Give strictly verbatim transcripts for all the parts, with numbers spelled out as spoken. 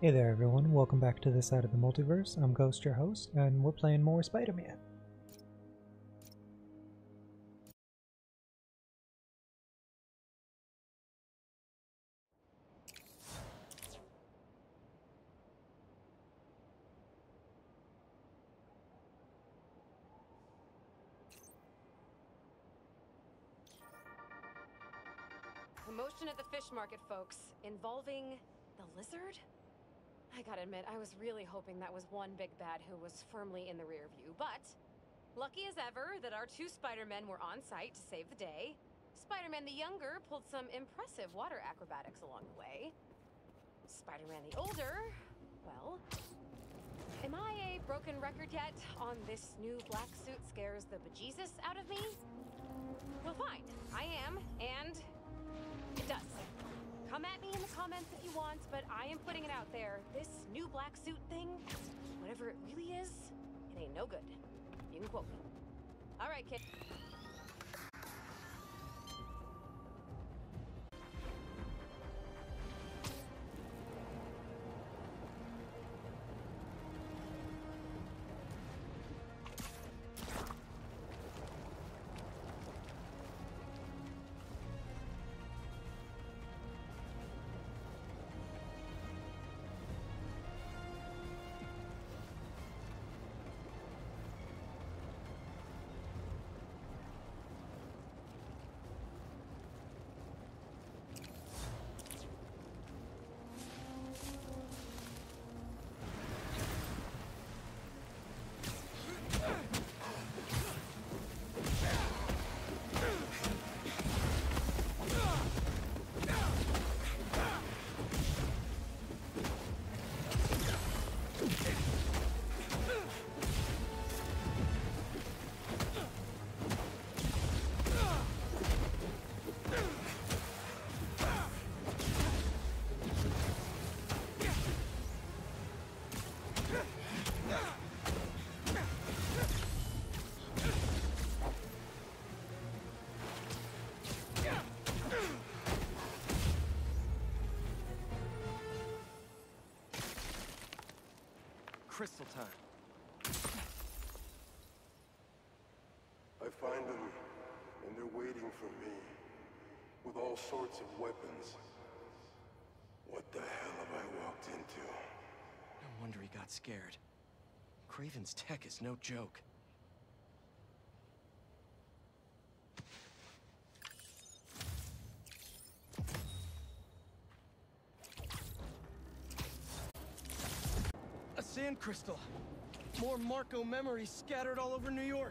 Hey there everyone, welcome back to this side of the multiverse. I'm Ghost, your host, and we're playing more Spider-Man. Commotion at the fish market, folks, involving the lizard? I gotta admit, I was really hoping that was one big bad who was firmly in the rear view, but lucky as ever that our two Spider-Men were on site to save the day. Spider-Man the younger pulled some impressive water acrobatics along the way. Spider-Man the older, well, am I a broken record yet on this new black suit scares the bejesus out of me? Well, fine, I am, and it does. Come at me in the comments if you want, but I am putting it out there. This new black suit thing, whatever it really is, it ain't no good. You can quote me. All right, kid. Crystal time. I find them, and they're waiting for me, with all sorts of weapons. What the hell have I walked into? No wonder he got scared. Kraven's tech is no joke. A sand crystal! More Marco memories scattered all over New York!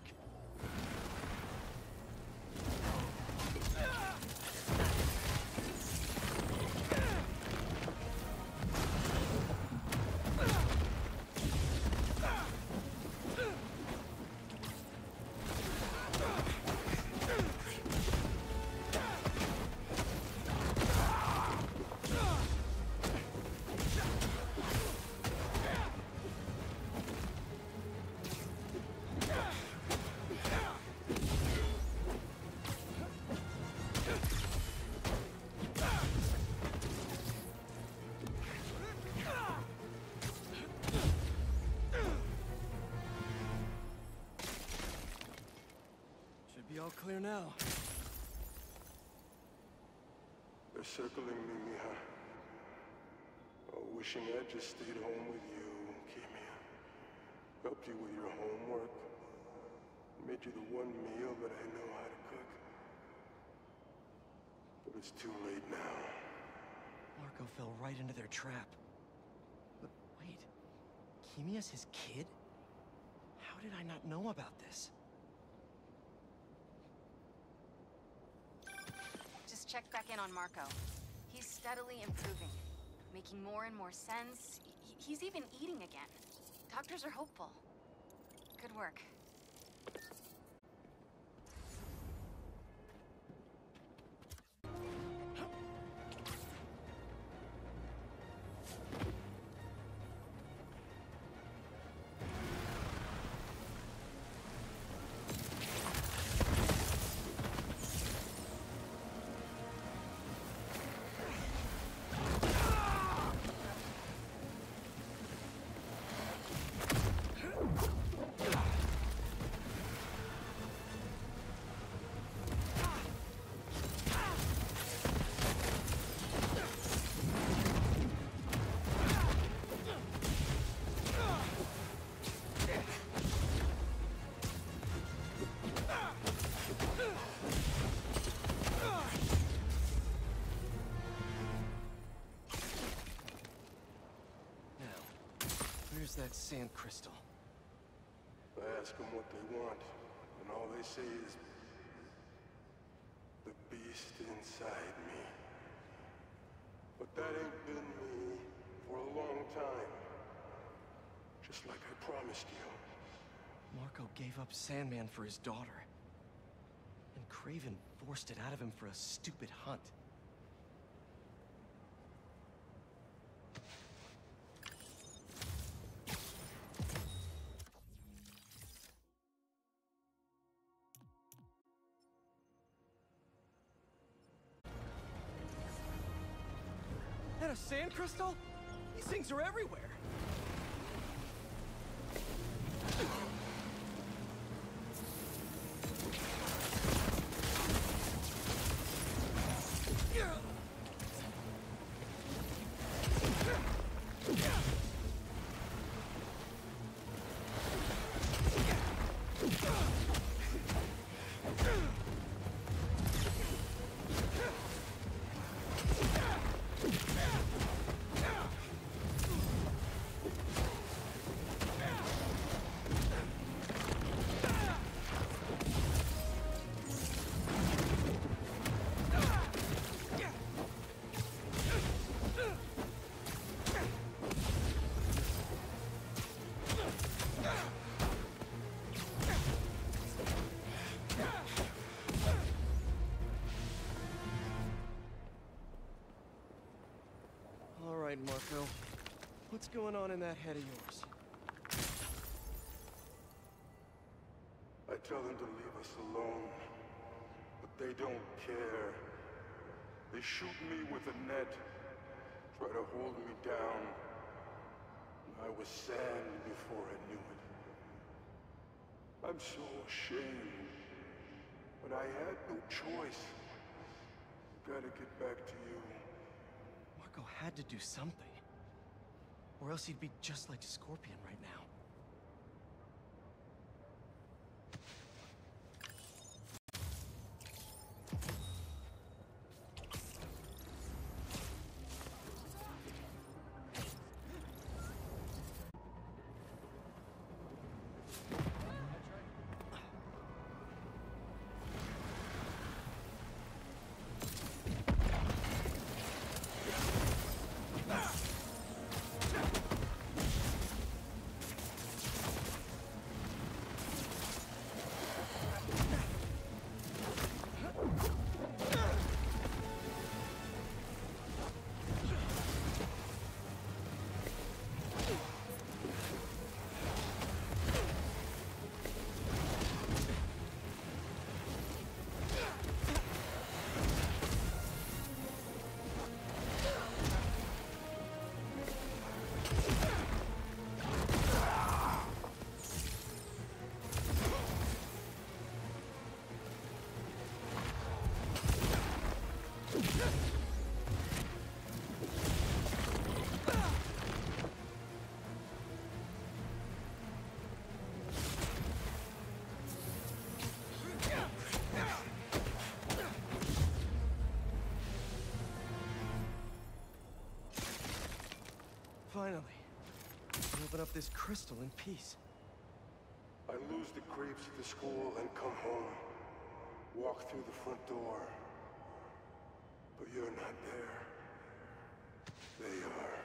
Be all clear now. They're circling me, Mija. Oh, wishing I'd just stayed home with you, Kimia. Helped you with your homework. Made you the one meal that I know how to cook. But it's too late now. Marco fell right into their trap. But wait, Kimia's his kid? How did I not know about this? Check back in on Marco. He's steadily improving, making more and more sense. He- he's even eating again. Doctors are hopeful. Good work. Where's that sand crystal? I ask them what they want, and all they say is... the beast inside me. But that ain't been me for a long time. Just like I promised you. Marco gave up Sandman for his daughter. And Kraven forced it out of him for a stupid hunt. And a sand crystal? These things are everywhere. Marco, what's going on in that head of yours? I tell them to leave us alone, but they don't care. They shoot me with a net, try to hold me down. I was sand before I knew it. I'm so ashamed, but I had no choice. Gotta get back to you. Marco had to do something. Or else he'd be just like Scorpion right now. Finally, open up this crystal in peace. I lose the creeps at the school and come home. Walk through the front door. But you're not there. They are.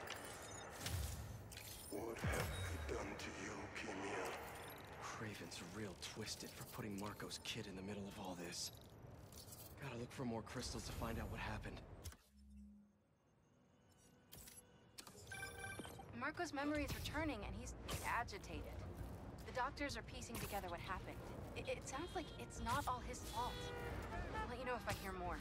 What have they done to you, Keemia? Kraven's real twisted for putting Marco's kid in the middle of all this. Gotta look for more crystals to find out what happened. Marco's memory is returning, and he's agitated. The doctors are piecing together what happened. It, it sounds like it's not all his fault. I'll let you know if I hear more.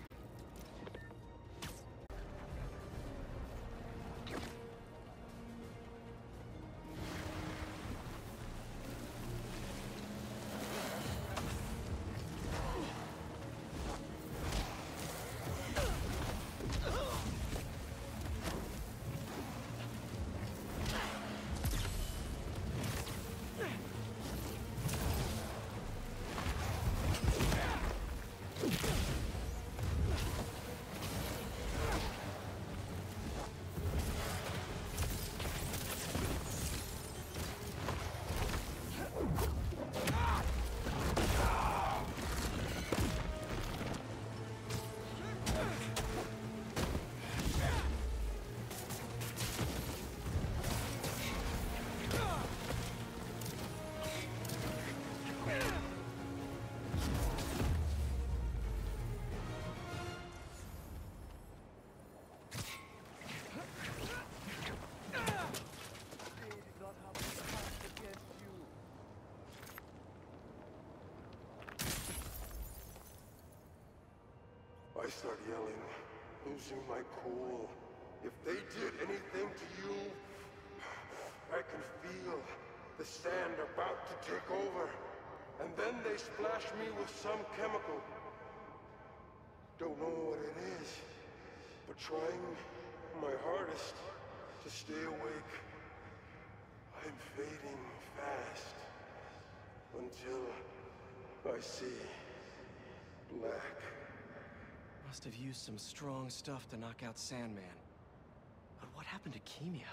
I start yelling, losing my cool. If they did anything to you, I can feel the sand about to take over. And then they splash me with some chemical. Don't know what it is, but trying my hardest to stay awake. I'm fading fast until I see black. Must have used some strong stuff to knock out Sandman. But what happened to Keemia?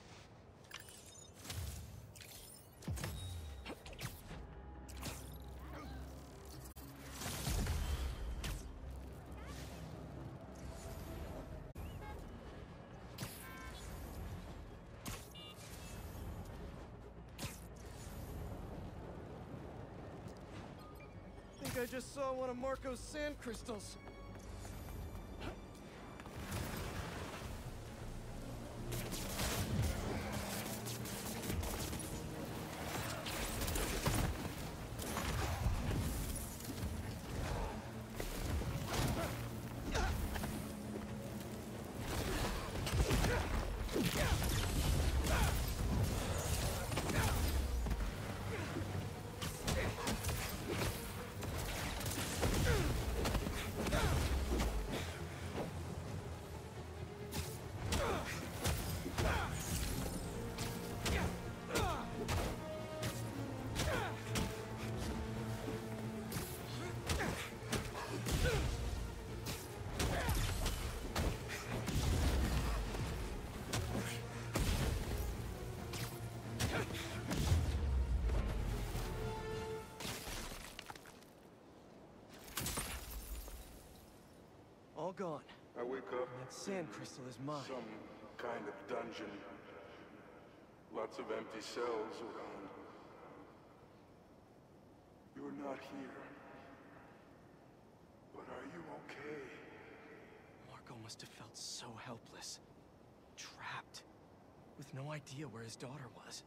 I think I just saw one of Marco's sand crystals. All gone. I wake up. That sand crystal is mine. Some kind of dungeon. Lots of empty cells around. You're not here. But are you okay? Marco must have felt so helpless. Trapped. With no idea where his daughter was.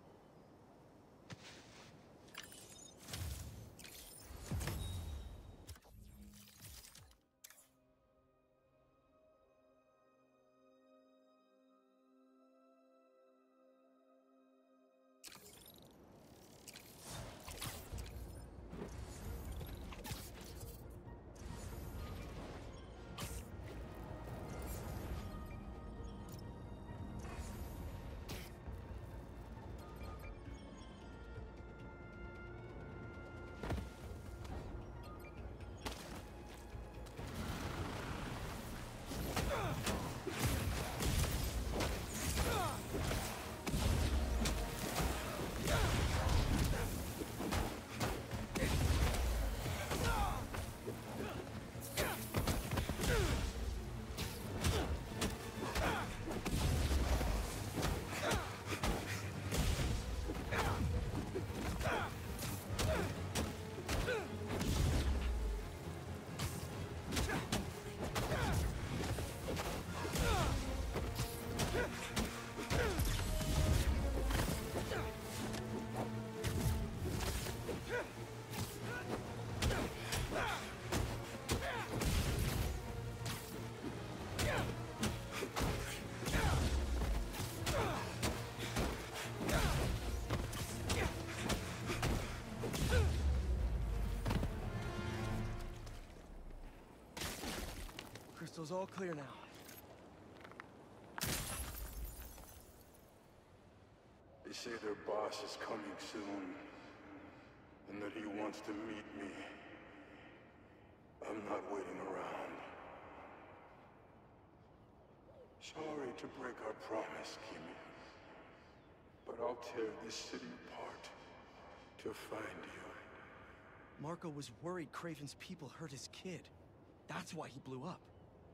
Crystal's all clear now. They say their boss is coming soon, and that he wants to meet me. I'm not waiting around. Sorry to break our promise, Keemia, but I'll tear this city apart to find you. Marco was worried Kraven's people hurt his kid. That's why he blew up.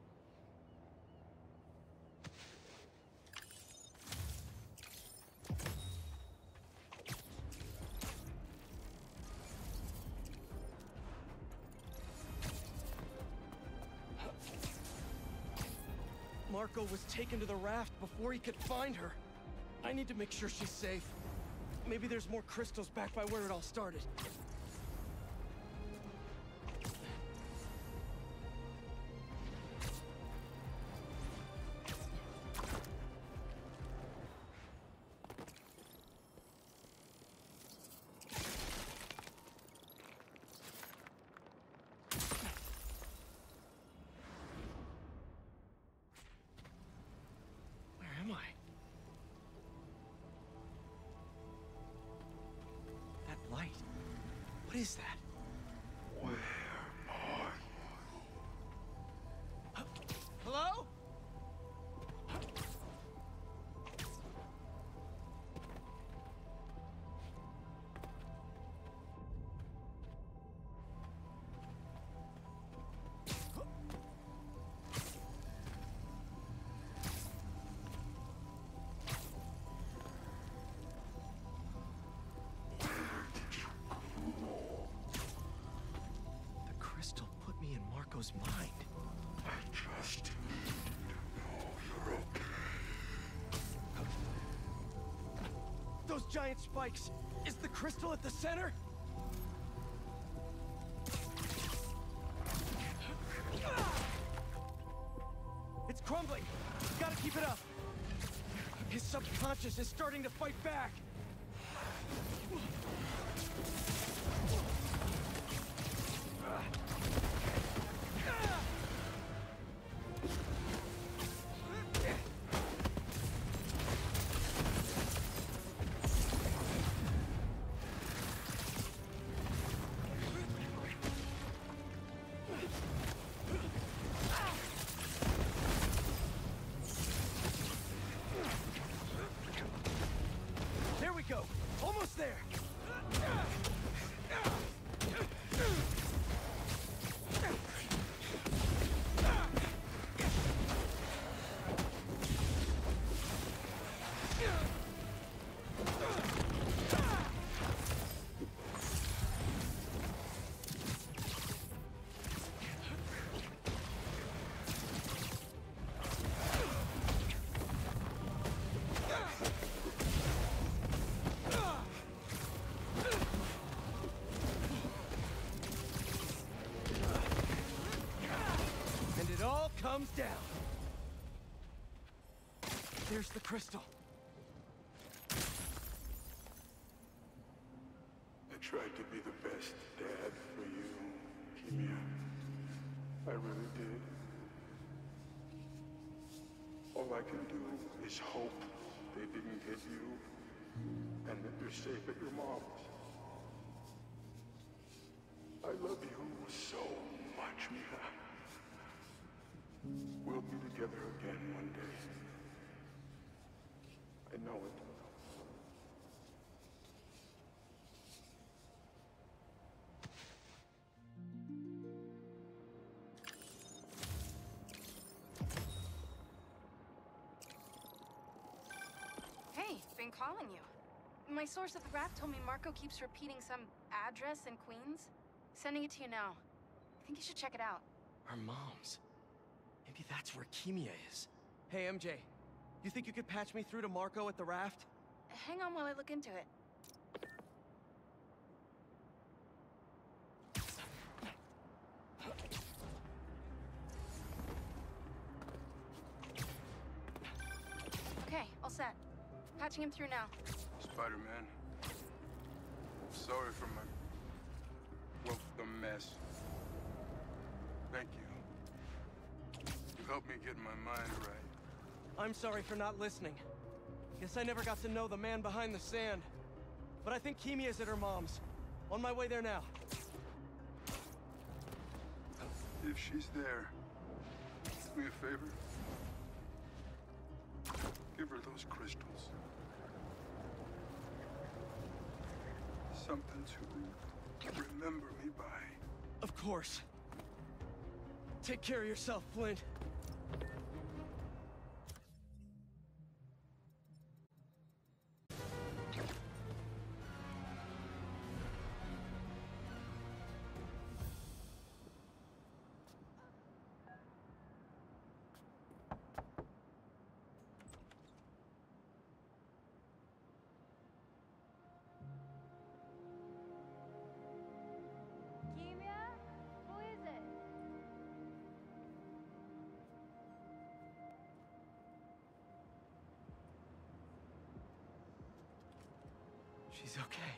Marco was taken to the raft before he could find her. I need to make sure she's safe. Maybe there's more crystals back by where it all started. is that? Where are you? Hello? Marco's mind. I just need to know you're okay. Those giant spikes! Is the crystal at the center? It's crumbling! Gotta keep it up! His subconscious is starting to fight back! Go! Almost there! Comes down. There's the crystal. I tried to be the best dad for you, Keemia. I really did. All I can do is hope they didn't hit you and that you're safe at your mom's. I love you so much, Mia. We'll be together again one day. I know it. Hey, been calling you. My source at the raft told me Marco keeps repeating some address in Queens. Sending it to you now. I think you should check it out. Our moms. Maybe that's where Keemia is. Hey, M J. You think you could patch me through to Marco at the raft? Hang on while I look into it. Okay, all set. Patching him through now. Spider-Man. Sorry for my... well, the mess. Thank you. You helped me get my mind right. I'm sorry for not listening. Guess I never got to know the man behind the sand. But I think Keemia's at her mom's. On my way there now. If she's there, do me a favor. Give her those crystals. Something to remember me by. Of course. Take care of yourself, Flint. She's okay.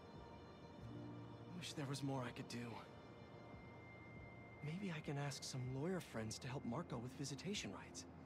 Wish there was more I could do. Maybe I can ask some lawyer friends to help Marco with visitation rights.